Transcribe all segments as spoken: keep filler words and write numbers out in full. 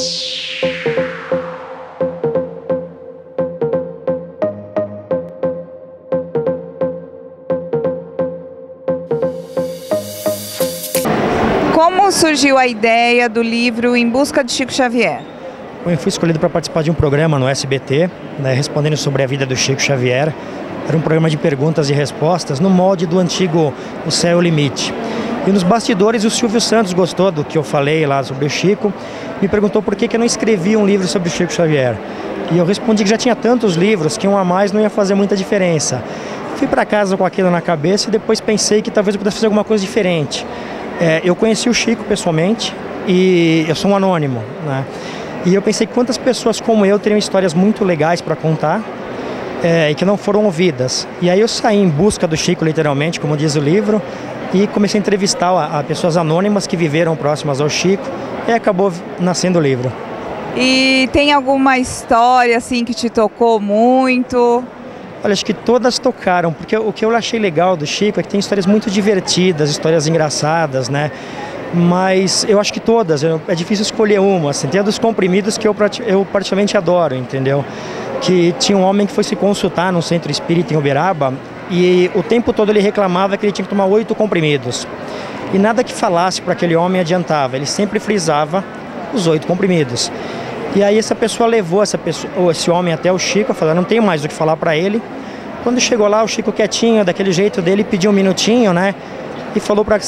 Como surgiu a ideia do livro Em Busca de Chico Xavier? Eu fui escolhido para participar de um programa no S B T, né, respondendo sobre a vida do Chico Xavier. Era um programa de perguntas e respostas no molde do antigo O Céu é o Limite. E nos bastidores o Silvio Santos gostou do que eu falei lá sobre o Chico, me perguntou por que que eu não escrevia um livro sobre o Chico Xavier. E eu respondi que já tinha tantos livros que um a mais não ia fazer muita diferença. Fui para casa com aquilo na cabeça e depois pensei que talvez eu pudesse fazer alguma coisa diferente. É, eu conheci o Chico pessoalmente e eu sou um anônimo, né? E eu pensei quantas pessoas como eu teriam histórias muito legais para contar é, e que não foram ouvidas. E aí eu saí em busca do Chico, literalmente, como diz o livro, e comecei a entrevistar a, a pessoas anônimas que viveram próximas ao Chico e acabou nascendo o livro. E tem alguma história assim que te tocou muito? Olha, acho que todas tocaram, porque o que eu achei legal do Chico é que tem histórias muito divertidas, histórias engraçadas, né? Mas eu acho que todas, é difícil escolher uma, assim. Tem a dos comprimidos que eu, eu particularmente adoro, entendeu? Que tinha um homem que foi se consultar num centro espírita em Uberaba e o tempo todo ele reclamava que ele tinha que tomar oito comprimidos. E nada que falasse para aquele homem adiantava, ele sempre frisava os oito comprimidos. E aí essa pessoa levou essa pessoa, esse homem até o Chico, falou, não tenho mais o que falar para ele. Quando chegou lá, o Chico quietinho, daquele jeito dele, pediu um minutinho, né? E falou para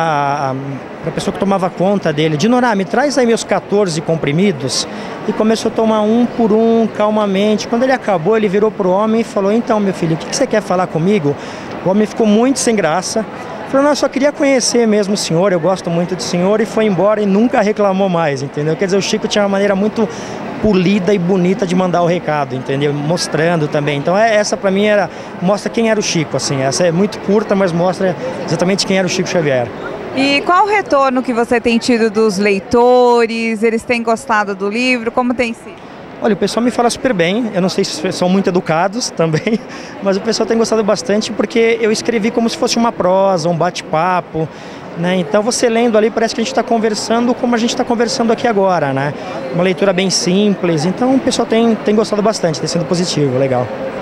a pessoa que tomava conta dele, Dinorá, me traz aí meus quatorze comprimidos. E começou a tomar um por um, calmamente. Quando ele acabou, ele virou para o homem e falou, então, meu filho, o que, que você quer falar comigo? O homem ficou muito sem graça. Falou, não, eu só queria conhecer mesmo o senhor, eu gosto muito do senhor, e foi embora e nunca reclamou mais, entendeu? Quer dizer, o Chico tinha uma maneira muito polida e bonita de mandar o recado, entendeu? Mostrando também. Então é, essa para mim era, mostra quem era o Chico, assim. Essa é muito curta, mas mostra exatamente quem era o Chico Xavier. E qual o retorno que você tem tido dos leitores? Eles têm gostado do livro? Como tem sido? Olha, o pessoal me fala super bem, eu não sei se são muito educados também, mas o pessoal tem gostado bastante porque eu escrevi como se fosse uma prosa, um bate-papo, né? Então você lendo ali parece que a gente está conversando como a gente está conversando aqui agora, né? Uma leitura bem simples, então o pessoal tem, tem gostado bastante, tem sido positivo, legal.